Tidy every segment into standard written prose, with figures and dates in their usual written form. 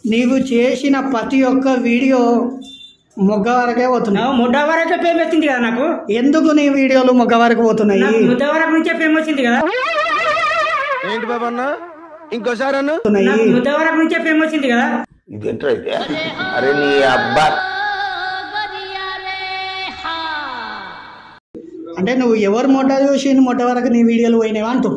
నీవు చేసిన ప్రతి ఒక్క వీడియో మొగ్గ వరకే పోతున్నాయి. ముద్ద వరకే ఫేమ్ వచ్చింది కదా నాకు. ఎందుకు నీ వీడియోలు మొగ్గ వరకు పోతున్నాయి? ముద్ద వరకు నుంచే ఫేమ్ వచ్చింది కదా. ఏంటి బాబా అన్న ఇంకోసారి అన్న ముద్ద వరకు నుంచే ఫేమ్ వచ్చింది కదా. ఇదేంటైతే అరే నీ అబ్బా అంటే నువ్వు ఎవరు మొట్ట చూసి మొట్ట వరకు నీ వీడియోలు పోయినావా అంటూ.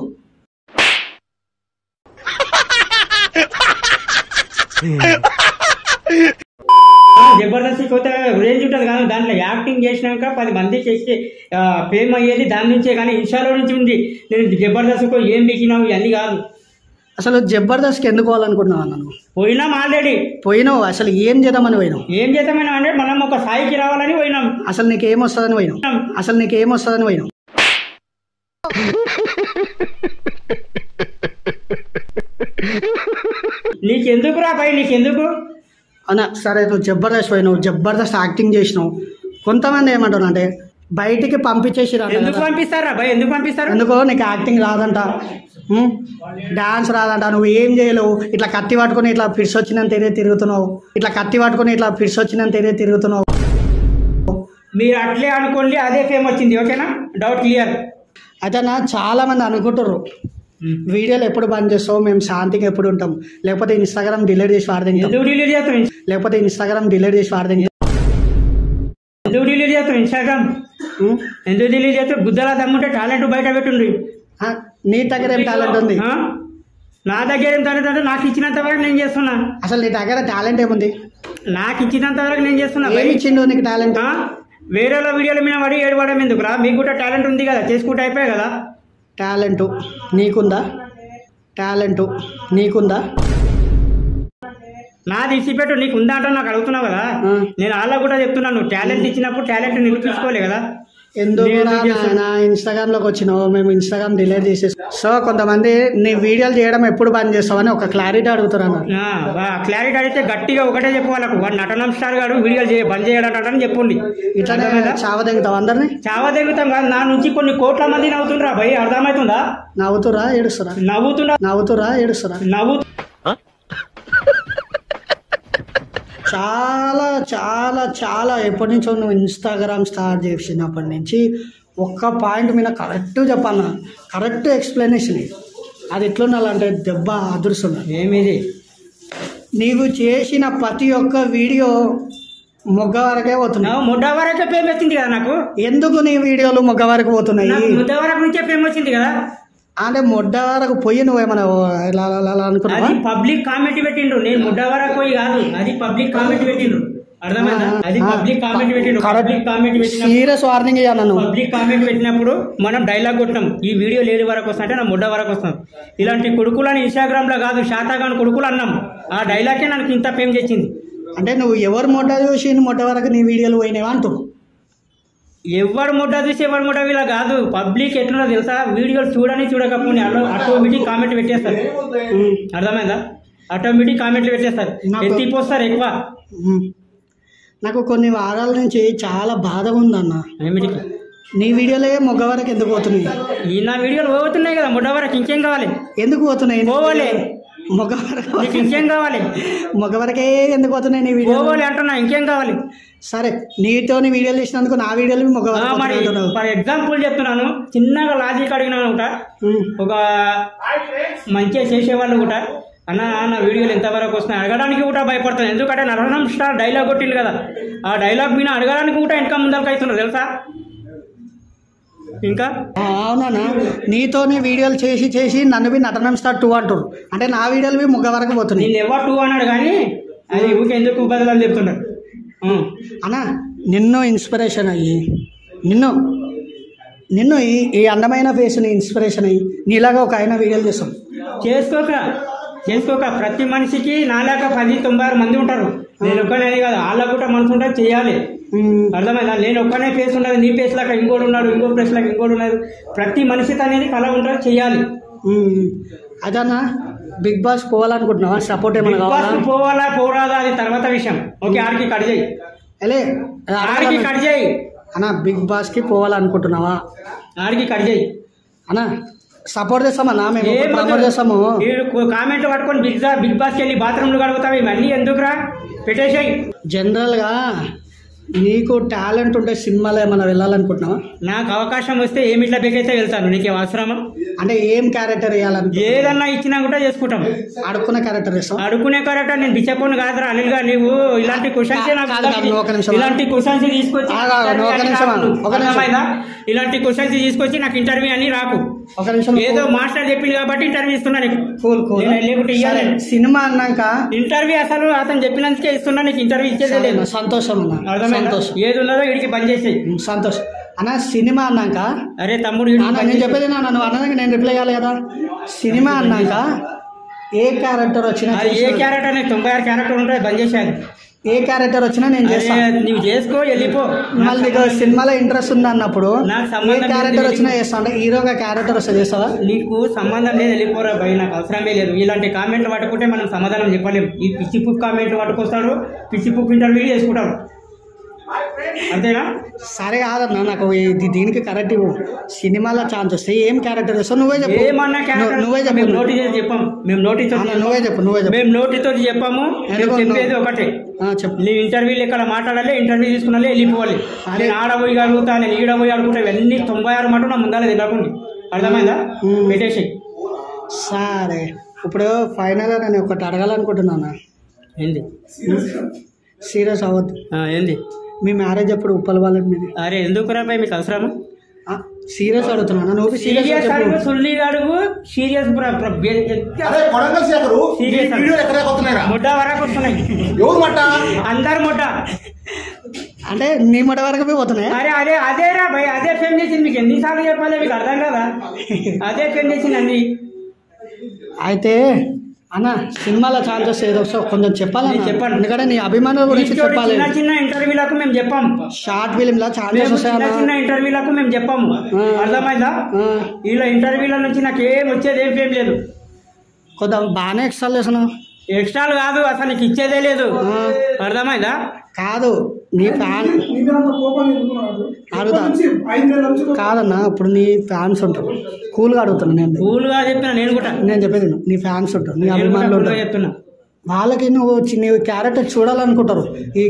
జబర్దస్త్ కొత్త రేంజ్ ఉంటుంది కానీ దాంట్లో యాక్టింగ్ చేసినాక 10 మంది చేసి ఫేమ్ అయ్యేది దాని నుంచే, కానీ ఇన్స్టాలో నుంచి ఉంది. నేను జబర్దస్త్ ఏం బిగినావు ఇవన్నీ కాదు. అసలు జబర్దస్త్కి ఎందుకు పోవాలనుకుంటున్నావు నన్ను? పోయినాం ఆల్రెడీ. పోయినావు. అసలు ఏం చేద్దామని పోయినావు? ఏం చేద్దామని అంటే మనం ఒక స్థాయికి రావాలని పోయినాం. అసలు నీకేమొస్తుందని పోయినావు? అసలు నీకేమొస్తుందని పోయినావు? నీకెందుకు రా భయ్, నీకెందుకు అన్నా? సరే నువ్వు జబర్దస్త్ పోయినావు, జబర్దస్త్ యాక్టింగ్ చేసినావు. కొంతమంది ఏమంటారు అంటే బయటికి పంపించేసి ఎందుకు పంపిస్తారా భయ్? ఎందుకు పంపిస్తారు? ఎందుకో నీకు యాక్టింగ్ రాదంట, డాన్స్ రాదంట, నువ్వు ఏం చేయలేవు, ఇట్లా కత్తి పట్టుకుని ఇట్లా ఫిట్స్ వచ్చినంత ఏదే తిరుగుతున్నావు, ఇట్లా కత్తి పట్టుకుని ఇట్లా ఫిట్స్ వచ్చినంత ఏదే తిరుగుతున్నావు. మీరు అట్లే అనుకోండి, అదే ఫేమ్ వచ్చింది. ఓకేనా? Doubt clear. అయితే నా చాలా మంది అనుకుంటారు వీడియోలు ఎప్పుడు బంద్ చేస్తావు, మేము శాంతిగా ఎప్పుడు ఉంటాం, లేకపోతే ఇన్స్టాగ్రామ్ డిలీట్ చేసి వాడదాం, ఎందుకు డిలీట్ చేస్తాం? లేకపోతే ఇన్స్టాగ్రామ్ డిలీట్ చేసి వాడదాం. ఎందుకు డిలీట్ చేస్తాం ఇన్స్టాగ్రామ్? ఎందుకు డిలీట్ చేస్తాం? గుద్దలా దమ్ముంటే టాలెంట్ బయట పెట్టుండ్రి. నీ దగ్గర ఏం టాలెంట్ ఉంది? నా దగ్గర ఏం టాలెంట్ అంటే నాకు ఇచ్చినంత వరకు నేను చేస్తున్నా. అసలు నీ దగ్గర టాలెంట్ ఏముంది? నాకు ఇచ్చినంత వరకు నేను చేస్తున్నా. ఏమి ఇచ్చిండు నీకు టాలెంట్? వేరే వీడియోల మీద పడి ఏడవడం ఎందుకురా? మీకు కూడా టాలెంట్ ఉంది కదా, చేసుకుంటే అయిపోయాయి కదా. టాలెంట్ నీకుందా? టాలెంట్ నీకుందా? నాది ఇచ్చిపెట్టు, నీకు ఉందా అంటే నాకు అడుగుతున్నావు కదా. నేను వాళ్ళకు కూడా చెప్తున్నాను, టాలెంట్ ఇచ్చినప్పుడు టాలెంట్ నిరూపించుకోలే కదా. ఎందుకు ఇన్స్టాగ్రామ్ లోకి వచ్చినావు? మేము ఇన్స్టాగ్రామ్ డిలీట్ చేసేసి. సో కొంతమంది నీ వీడియోలు చేయడం ఎప్పుడు బంద్ చేస్తావని ఒక క్లారిటీ అడుగుతున్నాను. క్లారిటీ అడిగితే గట్టిగా ఒకటే చెప్పు వాళ్ళకు, వాడు నటనం స్టార్ గారు వీడియోలు బంద్ చేయడం చెప్పండి. ఇట్లానే చావదెంగుతావు అందరినీ? చావదెంగుతాం కాదు, నా నుంచి కొన్ని కోట్ల మంది నవ్వుతుండ్రా భయ్, అర్థమవుతుందా? నవ్వుతురా ఏడుస్తురా? నవ్వుతురా ఏడుస్తురా? చాలా చాలా చాలా ఎప్పటి నుంచో నువ్వు ఇన్స్టాగ్రామ్ స్టార్ట్ చేసినప్పటి నుంచి ఒక్క పాయింట్ మీద కరెక్ట్ చెప్పాను, కరెక్ట్ ఎక్స్ప్లెనేషన్. అది ఎట్లుండాలంటే దెబ్బ అదురుస్తుంది. ఏమిది? నీవు చేసిన ప్రతి ఒక్క వీడియో మొగ్గ వరకే పోతున్నాయి. ముద్ద వరకే ఫేమ్ వచ్చింది కదా నాకు. ఎందుకు నీ వీడియోలు మొగ్గ వరకు పోతున్నాయి? ముద్ద వరకు నుంచే ఫేమ్ వచ్చింది కదా. అంటే ముడ్డ వరకు పోయి నువ్వేమన్నా అనుకున్నావు? అది పబ్లిక్ కామెంట్ పెట్టిండ్రు, నేను ముడ్డ వరకు పోయి కాదు, అది పబ్లిక్ కామెంట్ పెట్టిండ్రు. అర్థమైందా? అది పబ్లిక్ కామెంట్ పెట్టిండ్రు. పబ్లిక్ కామెంట్ పెట్టిన సీరియస్ వార్నింగ్ ఇవ్వాలి. పబ్లిక్ కామెంట్ పెట్టినప్పుడు మనం డైలాగ్ కొట్టినాం, ఈ వీడియో లేని వరకు వస్తా అంటే నా ముడ్డ వరకు వస్తాం. ఇలాంటి కొడుకులని ఇన్స్టాగ్రామ్ లో కాదు శాతాగాని కొడుకులు అన్నాం. ఆ డైలాగే నాకు ఇంత ఫేమ్ చేసింది. అంటే నువ్వు ఎవరు మొట్ట చూసి మొట్ట వరకు నీ వీడియోలు పోయినావా అంటూ. ఎవరు ముడ్డ చూసి ఎవరు ముడ్డ వీళ్ళ కాదు, పబ్లిక్ ఎట్లున్నా తెలుసా, వీడియోలు చూడని చూడకపోని ఆటోమేటిక్ కామెంట్ పెట్టేస్తారు. అర్థమైందా? ఆటోమేటిక్ కామెంట్లు పెట్టేస్తారు, ఎత్తిపోస్తారు ఎక్కువ. నాకు కొన్ని వారాల నుంచి చాలా బాధ ఉందన్న. ఏమిటికి? నీ వీడియోలే మొగ్గ వరకు ఎందుకు పోతున్నాయి? ఈ నా వీడియోలు పోతున్నాయి కదా ముడ్డ వరకు, ఇంకేం కావాలి? ఎందుకు పోతున్నాయి? పోవాలి. మొగ్గ వరకు ఇంకేం కావాలి? మొగ్గ వరకే ఎందుకు పోతున్నాయి నీ వీడియో? పోవాలి అంటున్నా, ఇంకేం కావాలి? సరే నీతో వీడియోలు చేసినందుకు నా వీడియోలు మొగ్గ వరకు. ఫర్ ఎగ్జాంపుల్ చెప్తున్నాను, చిన్నగా లాజిక్ అడిగినాను కూడా, ఒక మంచిగా చేసేవాళ్ళు కూడా అన్న నా వీడియోలు ఎంతవరకు వస్తున్నాయి అడగడానికి కూడా భయపడతాను. ఎందుకంటే నటనం స్టార్ డైలాగ్ కొట్టింది కదా, ఆ డైలాగ్ మీద అడగడానికి కూడా వెనక ముందరకు అవుతున్నారు తెలుసా. ఇంకా అవునా? నీతోనే వీడియోలు చేసి చేసి నన్ను నటనం స్టార్ 2 అంటారు. అంటే నా వీడియోలు మొగ్గ వరకు పోతున్నాయి. నేను ఎవరు 2 అన్నాడు కానీ అది ఊకే ఎందుకు బదులని చెప్తున్నారు. అన్నా నిన్ను ఇన్స్పిరేషన్ అయ్యి నిన్ను ఈ అందమైన ఫేస్ని ఇన్స్పిరేషన్ అయ్యి నీలాగా ఒక ఆయన వీడియోలు చేస్తాం. చేసుకోక ప్రతి మనిషికి నాలాగా 10-96 మంది ఉంటారు. నేను ఒక్కనే కాదు, వాళ్ళకు కూడా మనసు ఉంటుంది, చేయాలి. అర్థమైందా? నేను ఒక్కనే ఫేస్ ఉండదు, నీ ఫేస్ లాగా ఇంకోటి ఉన్నాడు, ఇంకో ఫేస్ లాగా ఇంకోటి ఉన్నాడు. ప్రతి మనిషికి అనేది కళ ఉంటుంది, చేయాలి. అదన్నా బిగ్ బాస్ పోవాలనుకుంటున్నావా? సపోర్ట్ ఏమన్నా పోవాలా పోరాదా అది తర్వాత విషయం. ఓకే, ఆడికి కట్ చేయి, ఆడికి కట్ చేయి అన్నా. బిగ్ బాస్కి పోవాలనుకుంటున్నావా? ఆడికి కట్ చేయి అన్నా. సపోర్ట్ చేస్తామన్నా, మేము ప్రమోట్ చేస్తాము. కామెంట్లు పట్టుకొని బిగ్ బాస్కి వెళ్ళి బాత్రూమ్లు కడుగుతావు, ఇవన్నీ ఎందుకురా, పెట్టేసాయి. జనరల్గా నీకు టాలెంట్ ఉంటే సినిమాలో ఏమైనా వెళ్ళాలనుకుంటున్నావా? నాకు అవకాశం వస్తే ఏమి ఇట్లా బెకైతే వెళ్తాను. నీకేం అవసరమా? అంటే ఏం క్యారెక్టర్ వేయాలని? ఏదన్నా ఇచ్చినా కూడా చేసుకుంటాం. అడుక్కునే క్యారెక్టర్ వేస్తాం. అడుక్కునే క్యారెక్టర్ నేను బిచ్చపోను కాదురా అనిల్ గా. నీవు ఇలాంటి క్వశ్చన్స్ ఇలాంటి క్వశ్చన్స్ తీసుకొచ్చి ఇలాంటి క్వశ్చన్స్ తీసుకొచ్చి నాకు ఇంటర్వ్యూ అని రాకు. ఒక నిమిషం, ఏదో మాస్టర్ చెప్పింది కాబట్టి ఇంటర్వ్యూ ఇస్తున్నా నీకు. లేకుంటే సినిమా అన్నాక ఇంటర్వ్యూ అసలు అతను చెప్పినందుకే ఇస్తున్నా, నీకు ఇంటర్వ్యూ ఇచ్చేదే లేదు. సంతోషం అన్న, సంతోషం. ఏది ఉన్నదో వీడికి బంద్ చేసేయి. సంతోషం అన్న. సినిమా అన్నాక అరే తమ్ముడు నేను చెప్పేది నువ్వు అన్నదానికి నేను రిప్లై చేయాలి కదా. సినిమా అన్నాక ఏ క్యారెక్టర్ వచ్చినా, ఏ క్యారెక్టర్ 96 క్యారెక్టర్ ఉంటాయి, బంద్ చేసేది. ఏ క్యారెక్టర్ వచ్చినా నేను చేస్తాను. నువ్వు చేసుకో, వెళ్ళిపో. మళ్ళీ నీకు సినిమాలో ఇంట్రెస్ట్ ఉంది అన్నప్పుడు ఏ క్యారెక్టర్ వచ్చినా చేస్తా. అంటే హీరోగా క్యారెక్టర్ వస్తే చేస్తావా? నీకు సంబంధం లేదు, వెళ్ళిపోరా భయ్, నాకు అవసరమే లేదు. ఇలాంటి కామెంట్లు పట్టుకుంటే మనం సమాధానం చెప్పలేము. ఈ పిచ్చి పుక్ కామెంట్లు పట్టుకొస్తాడు, పిచ్చి పుక్ ఇంటర్వ్యూ చేసుకుంటాడు, అంతేనా? సరే కాదన్నా, నాకు దీనికి కరెక్ట్ ఇవ్వు. సినిమాలో ఛాన్స్ వస్తే ఏం క్యారెక్టర్ వస్తావు నువ్వే చెప్పు. ఏమన్నా క్యారెక్టర్ నువ్వే చెప్పు. మేము నోటీస్ చెప్పాం, మేము నోటీస్ నువ్వే చెప్పు. మేము నోటీతో చెప్పాము. చెప్పేది ఒకటే, చెప్పు. నీ ఇంటర్వ్యూలు ఇక్కడ మాట్లాడాలి, ఇంటర్వ్యూ తీసుకున్నా వెళ్ళిపోవాలి. నేను ఆడబోయి అడుగుతా, నేను ఈడబోయి అడుగుతా, ఇవన్నీ 96 మాట నా ముందాల తినకుండా. అర్థమైందా? పెట్టేసి. సరే, ఇప్పుడు ఫైనల్గా నేను ఒకటి అడగాలనుకుంటున్నాను. ఏంది? సీరియస్ అవ్వద్దు. ఏంది? మీ మ్యారేజ్ ఎప్పుడు ఉప్పల వాళ్ళకి మీది? అరే ఎందుకు రాబాయి, మీకు అవసరమా? సీరియస్ అడుగుతున్నా. నువ్వు సీరియస్ అడుగు, సుల్లిగా అడుగు. సీరియస్ ముడ్డ వరకు వస్తున్నాయి. అందరు ముడ్డ అంటే నీ ముడ్డ వరకు పోతున్నాయి. అరే అదేరా భయ్, అదే ఫేమ్ చేసింది. మీకు ఎన్నిసార్లు చెప్పాలి, మీకు అర్థం కదా? అదే ఫేమ్ చేసింది అన్ని. అయితే అన్న, సినిమాలో ఛాన్సెస్ ఏదో కొంచెం చెప్పాలి. చెప్పండి, ఎందుకంటే నీ అభిమానుల గురించి చెప్పాలి. చిన్న ఇంటర్వ్యూలకు మేము చెప్పాము. షార్ట్ ఫిలిం లా ఛాన్సెస్ వస్తాయి. చిన్న ఇంటర్వ్యూలకు మేము చెప్పాము. అర్థమైందా? ఇలా ఇంటర్వ్యూల నుంచి నాకు ఏం వచ్చేది ఏం లేదు. కొంత బాగానే ఎక్స్ట్రాలు చేస్తున్నావు. ఎక్స్ట్రాలు కాదు, అసలు నీకు ఇచ్చేదే లేదు. అర్థమైందా? కాదు, నీ ఫ్యాన్ అడుగుతా కాదన్నా. ఇప్పుడు నీ ఫ్యాన్స్ ఉంటారు, కూల్గా అడుగుతున్నా. నేను కూల్గా చెప్పిన, నేను చెప్పేది నీ ఫ్యాన్స్ ఉంటారు, నీ అభిమానులు ఉంటారు. చెప్తున్నా వాళ్ళకి నువ్వు నీ క్యారెక్టర్ చూడాలనుకుంటారు. ఈ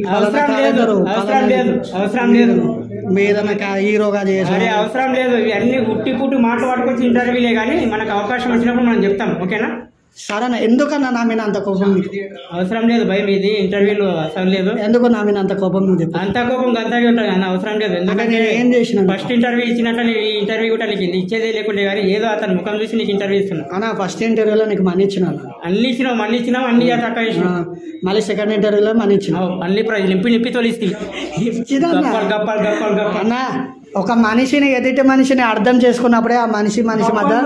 అవసరం లేదు, మీదన్నా హీరోగా చేసి అవసరం లేదు. ఇవన్నీ ఉట్టి పుట్టి మాటలు పట్టుకొచ్చి ఇంటర్వ్యూలే, కానీ మనకు అవకాశం వచ్చినప్పుడు మనం చెప్తాం. ఓకేనా? సరేనా? ఎందుకన్నా నా మీద అంత కోపం? అవసరం లేదు భయ్, మీది ఇంటర్వ్యూలు అవసరం లేదు. ఎందుకు నా మీద అంత కోపం? నువ్వు చెప్పు. అంత కోపం గంతగా ఉంటుంది అన్న, అవసరం లేదు. ఎందుకంటే ఏం చేసిన ఫస్ట్ ఇంటర్వ్యూ ఇచ్చినట్టు ఈ ఇంటర్వ్యూ కూడా నీకు ఇచ్చేదే లేకుంటే, కానీ ఏదో అతను ముఖం చూసి నీకు ఇంటర్వ్యూ ఇస్తున్నా. అన్న, ఫస్ట్ ఇంటర్వ్యూలో నీకు మనీ ఇచ్చిన, అన్ని ఇచ్చినావు, అన్ని తక్కువ ఇచ్చినావు. మళ్ళీ సెకండ్ ఇంటర్వ్యూలో మనీ ఇచ్చినావు. అన్ని నింపి తోలిస్తే అన్న, ఒక మనిషిని ఎదుటి మనిషిని అర్థం చేసుకున్నప్పుడే ఆ మనిషి మధ్య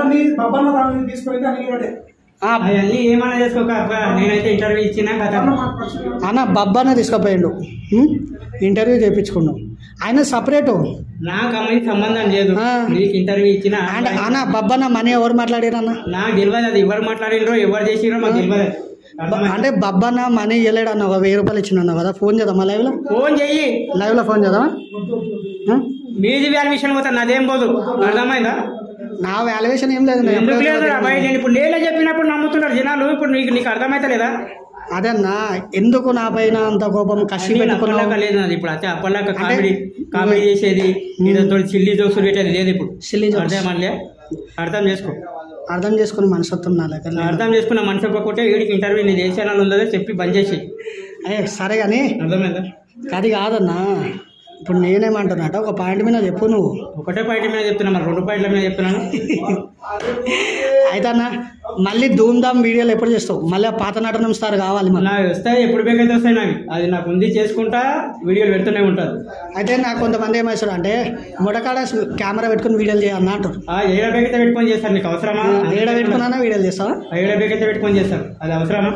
అవన్నీ ఏమన్నా చేసుకోక. నేనైతే ఇంటర్వ్యూ ఇచ్చినా కదా అన్న. బబ్బన్న తీసుకుపోయిండు, ఇంటర్వ్యూ చేయించుకున్నావు. ఆయన సపరేటు, నాకు అమ్మాయి సంబంధం లేదు. నీకు ఇంటర్వ్యూ ఇచ్చిన అన్న. బబ్బన్న మనీ ఎవరు మాట్లాడారన్న? నాకు తెలియదు. అది ఎవరు మాట్లాడినరో ఎవరు చేసిరో మాకు తెలియదు. అంటే బబ్బన్న మనీ ఇవ్వలేడు అన్న, 1000 రూపాయలు ఇచ్చిన అన్నావు కదా. ఫోన్ చేద్దామా? లైవ్లో ఫోన్ చెయ్యి, లైవ్లో ఫోన్ చేద్దామా? మీది వాల్యుయేషన్ పోతా, నాదేం పోదు. అర్థమైందా? నా వాల్యుయేషన్ ఏం లేదు. ఎందుకు లేదు అబ్బాయి? నేను ఇప్పుడు నేనే చెప్పినప్పుడు నమ్ముతున్నారు జనాలు. ఇప్పుడు నీకు అర్థమైతే లేదా? అదే అన్న, ఎందుకు నా పైన అంత కోపం? కసి పెట్టుకున్నాక లేదు నాది ఇప్పుడు. అయితే అప్పటిలాగా కామెడీ చేసేది, సిల్లీ జోక్స్ పెట్టేది లేదు ఇప్పుడు. సిల్లీ జోక్స్ అర్థం చేసుకో. అర్థం చేసుకుని మనసత్వం నా దగ్గర. అర్థం చేసుకున్న మనసు ఒక్కొక్కటే వీడికి ఇంటర్వ్యూ నేను ఏ ఛానల్ ఉందో చెప్పి బంద్ చేసి. అయ్యే సరే కానీ అర్థమైందా? అది కాదన్నా, ఇప్పుడు నేనేమంటున్నాట ఒక పాయింట్ మీద చెప్పు. నువ్వు ఒకటే పాయింట్ మీద చెప్తున్నా, మరి 2 పాయింట్ల మీద చెప్తున్నాను. అయితే అన్న, మళ్ళీ ధూమ్ధామ్ వీడియోలు ఎప్పుడు చేస్తావు? మళ్ళీ పాత నటనం స్టార్ కావాలి. నాకు వస్తాయి, ఎప్పుడు బేకైతే వస్తాయి. నాకు అది నాకు ఉంది, చేసుకుంటా వీడియోలు పెడుతూనే ఉంటారు. అయితే నాకు కొంతమంది ఏమేస్తారు అంటే, ముడకాడ కెమెరా పెట్టుకుని వీడియోలు చేయాలన్నా అంటారు. ఏడ బేకైతే పెట్టుకొని చేస్తారు. నీకు అవసరమా? ఏడ పెట్టుకున్నా వీడియోలు చేస్తావా? ఏడ బేకైతే పెట్టుకొని చేస్తారు. అది అవసరమా?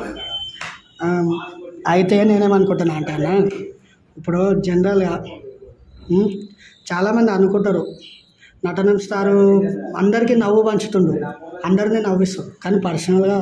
అయితే నేనేమనుకుంటున్నా అంటే అన్న, ఇప్పుడు జనరల్గా చాలామంది అనుకుంటారు నటనం స్టారు అందరికీ నవ్వు పంచుతుండు, అందరినీ నవ్విస్తాడు, కానీ పర్సనల్గా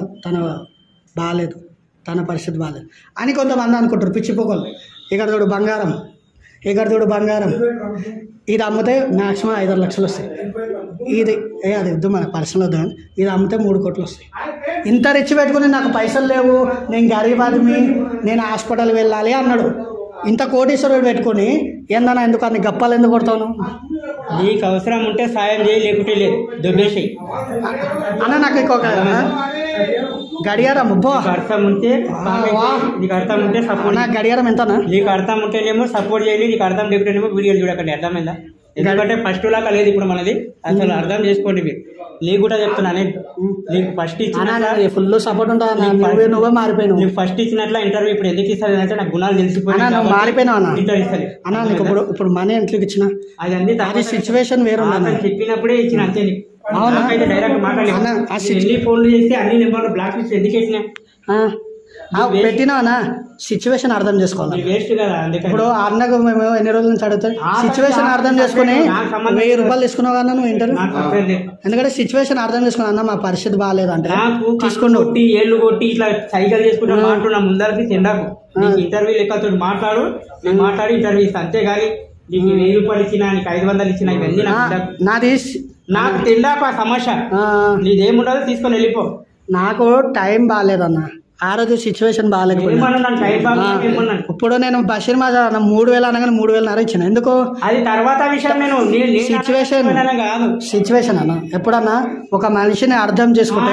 తన పరిస్థితి బాగాలేదు అని కొంతమంది అనుకుంటారు. పిచ్చిపోకలు ఇక్కడ చూడు, బంగారం ఇక్కడ చూడు బంగారం, ఇది అమ్మితే మ్యాక్సిమం 5-6 లక్షలు వస్తాయి. ఇది అది వద్దు మన పర్సనల్ వద్దు, ఇది అమ్మితే 3 కోట్లు వస్తాయి. ఇంత రిచ్ పెట్టుకుని నాకు పైసలు లేవు, నేను గరీబ్ ఆదమి, నేను హాస్పిటల్ వెళ్ళాలి అన్నాడు. ఇంత కోటీశ్వరుడు పెట్టుకొని ఏందన్నా ఎందుకు అన్ని గప్పాలు ఎందుకు కొడతాను? నీకు అవసరం ఉంటే సాయం చేయి, లేకుంటే లేదు, దొబ్బేసి అన్న. నాకు ఇంకొక గడియారం అబ్బో అర్థం ఉంటే నీకు అర్థం ఉంటే సపోర్ట్. నాకు గడియారం ఎంతనా? నీకు అర్థం ఉంటేనేమో సపోర్ట్ చేయాలి, నీకు అర్థం లేకుంటేనేమో వీడియోలు చూడకండి. అర్థమైందా? ఎందుకంటే ఫస్ట్ లాగా లేదు ఇప్పుడు మనది. అసలు అర్థం చేసుకోండి మీరు. నీకు కూడా చెప్తున్నా, నేను నీకు ఫస్ట్ ఇచ్చిన ఫుల్ సపోర్ట్ ఉంటుంది. నువ్వే మారిపోయినావు. నీకు ఫస్ట్ ఇచ్చినట్ల ఇంటర్వ్యూ ఇప్పుడు ఎందుకు ఇస్తుంది అంటే నాకు గుణాలు తెలిసిపోయినా మారిపోయినావు అన్న. ఇంటర్వ్యూ ఇస్తుంది అన్న నీకు ఇప్పుడు మనీ ఎంట్లోకి ఇచ్చిన అది అన్ని అది సిచ్యువేషన్ వేరు చెప్పినప్పుడే ఇచ్చిన అంతే. నీకు అవునా? డైరెక్ట్ మాట్లాడలేదు. ఎన్ని ఫోన్లు చేస్తే అన్ని నెంబర్లు బ్లాక్ లిస్ట్ ఎందుకు వేసినా పెట్టినా సిచ్యువేషన్ అర్థం చేసుకోవాలి. వేస్ట్ కదా. ఇప్పుడు అన్నకు మేము ఎన్ని రోజుల నుంచి అడుగుతాం, సిచ్యువేషన్ అర్థం చేసుకుని 1000 రూపాయలు తీసుకున్నావు కదా నువ్వు ఇంటర్వ్యూ. ఎందుకంటే సిచ్యువేషన్ అర్థం చేసుకున్నా, అన్న మా పరిస్థితి బాగాలేదు అంటే తీసుకుని ఏళ్ళు కొట్టి ఇట్లా సైకిల్ చేసుకుంటా మాట్లాడు ముందరికి తిండాకు. నీకు ఇంటర్వ్యూ లెక్కతో మాట్లాడు, నేను మాట్లాడి ఇంటర్వ్యూ ఇస్తాను అంతేగాని నీకు 1000 రూపాయలు ఇచ్చినా, నీకు 500 ఇచ్చినా ఇవన్నీ నాది నాకు తిండాకు ఆ సమస్య. నీదేముండదు తీసుకొని వెళ్ళిపో. నాకు టైం బాగాలేదన్న, ఆ రోజు సిచ్యువేషన్ బాగాలేకపోయింది. ఇప్పుడు నేను బషీర్ మాజా 3000 అనగానే 3000 ఇచ్చిన. ఎందుకు? అది తర్వాత విషయం. నేను సిచ్యువేషన్ అన్న ఎప్పుడన్నా ఒక మనిషిని అర్థం చేసుకుంటే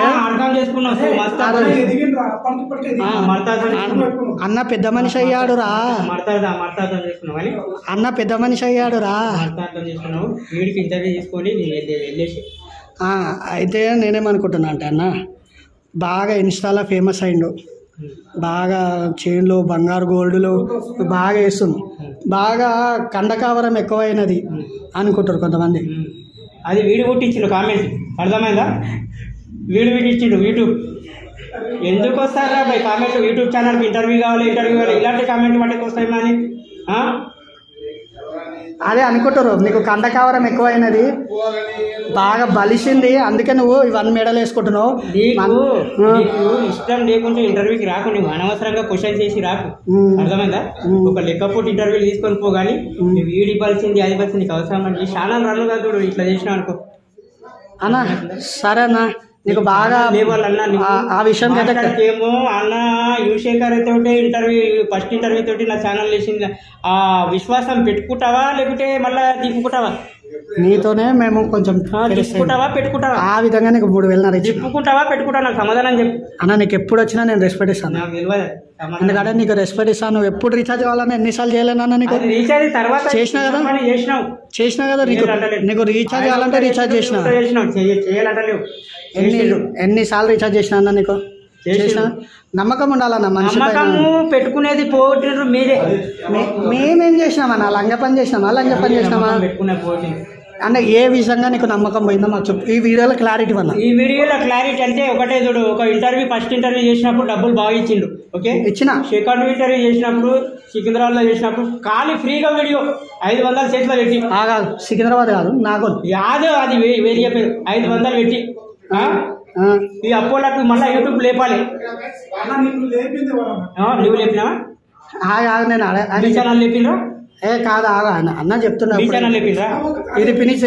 అన్న పెద్ద మనిషి అయ్యాడు రా, అన్న పెద్ద మనిషి అయ్యాడు రా. అయితే నేనేమనుకుంటున్నా అంటే అన్న, బాగా ఇన్స్టాలో ఫేమస్ అయిండు, బాగా చైన్లు బంగారు గోల్డ్లు బాగా వేస్తుంది, బాగా కండకావరం ఎక్కువైనది అనుకుంటారు కొంతమంది. అది వీడు కొట్టించిండు కామెంట్, అర్థమైందా? వీడు ఇచ్చిండు యూట్యూబ్. ఎందుకు వస్తారా బై కామెంట్? యూట్యూబ్ ఛానల్కి ఇంటర్వ్యూ కావాలి ఇలాంటి కామెంట్ వాటికి వస్తాయి అని అదే అనుకుంటారు. నీకు కండకావరం ఎక్కువైనది, బాగా బలిసింది, అందుకే నువ్వు ఇవన్నీ మెడలు వేసుకుంటున్నావు. నీకు ఇష్టం లేకుంటే ఇంటర్వ్యూకి రాకు, నువ్వు అనవసరంగా క్వశ్చన్ చేసి రాకు. అర్థమైందా? ఒక లెక్కపూట ఇంటర్వ్యూలు తీసుకొని పోగాని నువ్వు వీడి ఇవ్వాల్సింది అది ఇవ్వాల్సింది నీకు అవసరం అంటే ఛానల్ రన్ కాదు. చూడు ఇట్లా చేసినావు అనుకో అన్నా. సరే అన్న, నీకు బాగా ఆ విషయం ఏమో అన్న యువశేఖర్ తోటి ఇంటర్వ్యూ ఫస్ట్ ఇంటర్వ్యూ తోటి నా ఛానల్ చేసింది. ఆ విశ్వాసం పెట్టుకుంటావా లేకుంటే మళ్ళీ దిప్పుకుంటావా? నీతోనే మేము కొంచెం పెట్టుకుంటావా ఆ విధంగా నీకు 3000 దిప్పుకుంటావా పెట్టుకుంటావా? నాకు సమాధానం చెప్పు అన్న. నీకు ఎప్పుడు వచ్చినా నేను రెస్పెక్ట్ ఇస్తాను, ఎందుకంటే నీకు రెస్పెక్ట్ ఇస్తాను. నువ్వు ఎప్పుడు రీఛార్జ్ కావాలని ఎన్నిసార్లు చేయలేనన్నా నీకు రీఛార్జ్ తర్వాత చేసినా కదా. నీకు రీఛార్జ్ కావాలంటే రీఛార్జ్ చేయాలంటలేవు. ఎన్నిసార్లు రీఛార్జ్ చేసినా అన్న? నీకు చేసిన నమ్మకం ఉండాలన్న మనిషి పెట్టుకునేది పోగొట్టినారు మీరే. మేమేం చేసినామన్నా? లంగ పని చేసినామా అంటే ఏ విధంగా నీకు నమ్మకం పోయిందో మాకు చెప్పు. ఈ వీడియోలో క్లారిటీ వల్ల. ఈ వీడియోలో క్లారిటీ అంటే ఒకటే చూడు, ఒక ఇంటర్వ్యూ ఫస్ట్ ఇంటర్వ్యూ చేసినప్పుడు డబ్బులు బాగా ఇచ్చిండు, ఓకే ఇచ్చిన. సెకండ్ ఇంటర్వ్యూ చేసినప్పుడు సికింద్రాబాద్లో చేసినప్పుడు ఖాళీ ఫ్రీగా వీడియో 500 చేతిలో పెట్టి. కాదు సికింద్రాబాద్ కాదు, నాకు యాదో అది వేరే చెప్పారు. 500 పెట్టి ఈ అపోలకు మళ్ళీ యూట్యూబ్ లేపాలి. నువ్వు లేపినావా? నేను ఛానల్ లేపినరా? కాదు అన్న చెప్తున్నా. ఇది ఫినిష్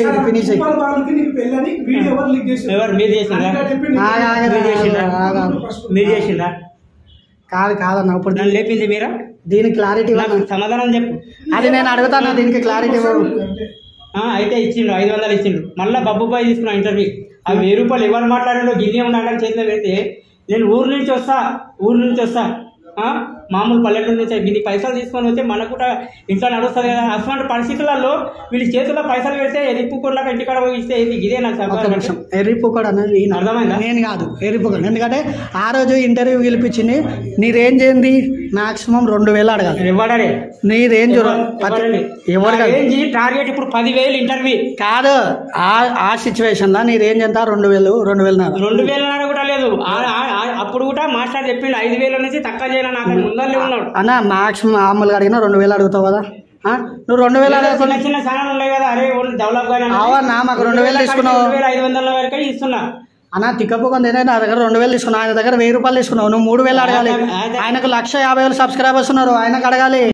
మీరు చేసిండ్రా? కాదన్న ఇప్పుడు నన్ను లేపింది మీరా? దీనికి క్లారిటీ సమాధానం చెప్పు. అది నేను అడుగుతాను, దీనికి క్లారిటీ అయితే ఇచ్చిండు 500 ఇచ్చిండు. మళ్ళీ బబ్బుబాయ్ తీసుకున్నా ఇంటర్వ్యూ. ఆ 1000 రూపాయలు ఎవరు మాట్లాడారో గిన్నె ఉండాలని చేతిలో పెడితే నేను ఊరు నుంచి వస్తా మామూలు పల్లెటూరు నుంచి దీన్ని పైసలు తీసుకొని వస్తే మనకు కూడా ఇంట్లో నడుస్తుంది కదా. అటువంటి పరిస్థితులలో వీళ్ళ చేతుల్లో పైసలు పెడితే ఎరిపుకోలాగా ఇంటికాడ పోయి ఇస్తే ఇదే నాకు ఎర్రిపుకోడు అన్నది అర్థమైందా? నేను కాదు ఎర్రిపుకోడు. ఎందుకంటే ఆ రోజు ఇంటర్వ్యూ గెలిపించింది. నీ రేంజ్ ఏంది? మాక్సిమం 2000 అడగాలి. ఇవ్వడాలి నీ రేంజ్ టార్గెట్ ఇప్పుడు 10,000 ఇంటర్వ్యూ కాదు. ఆ సిచ్యువేషన్ లా నీ రేంజ్ ఎంత? 2000 కూడా లేదు. అప్పుడు కూడా మాస్టర్ చెప్పిండు 5,000 నుంచి తక్కువ చేయాలని. నాకు ముందరనే ఉన్నాడు అన్న. మాక్సిమం మామూలుగా అడిగినా 2000 అడుగుతావు కదా. నువ్వు 2000 చిన్న ఛానల్ ఉన్నాయి కదా. అరే డెవలప్ గానే మాకు 2000 తీసుకున్నావు. 2500 వరకే ఇస్తున్నా అన్న. తిక్కపోతే నా దగ్గర 2000 తీసుకున్నావు, ఆయన దగ్గర 1000 రూపాయలు తీసుకున్నావు. నువ్వు 3000 అడగాలి. ఆయనకు 150,000 సబ్స్క్రైబర్స్ ఉన్నారు, ఆయనకు అడగాలి.